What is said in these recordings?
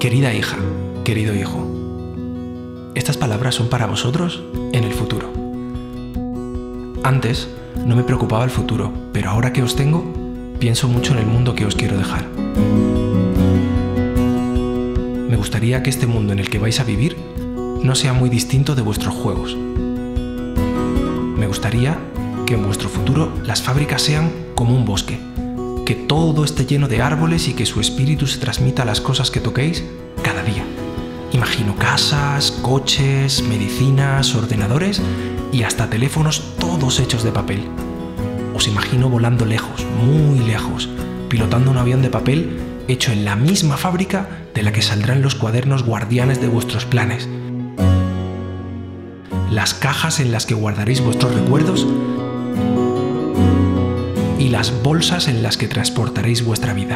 Querida hija, querido hijo, estas palabras son para vosotros en el futuro. Antes no me preocupaba el futuro, pero ahora que os tengo, pienso mucho en el mundo que os quiero dejar. Me gustaría que este mundo en el que vais a vivir no sea muy distinto de vuestros juegos. Me gustaría que en vuestro futuro las fábricas sean como un bosque, que todo esté lleno de árboles y que su espíritu se transmita a las cosas que toquéis cada día. Imagino casas, coches, medicinas, ordenadores y hasta teléfonos todos hechos de papel. Os imagino volando lejos, muy lejos, pilotando un avión de papel hecho en la misma fábrica de la que saldrán los cuadernos guardianes de vuestros planes, las cajas en las que guardaréis vuestros recuerdos y las bolsas en las que transportaréis vuestra vida.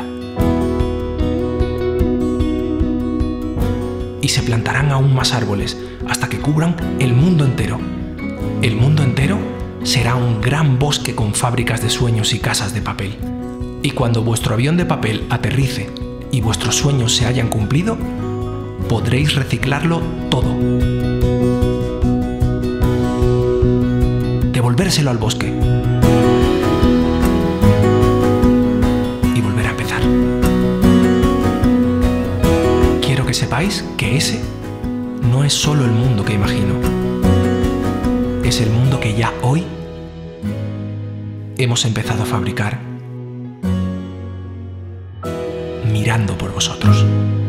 Y se plantarán aún más árboles hasta que cubran el mundo entero. El mundo entero será un gran bosque con fábricas de sueños y casas de papel. Y cuando vuestro avión de papel aterrice y vuestros sueños se hayan cumplido, podréis reciclarlo todo. Devolvérselo al bosque. Y volver a empezar. Quiero que sepáis que ese no es solo el mundo que imagino. Es el mundo que ya hoy hemos empezado a fabricar mirando por vosotros.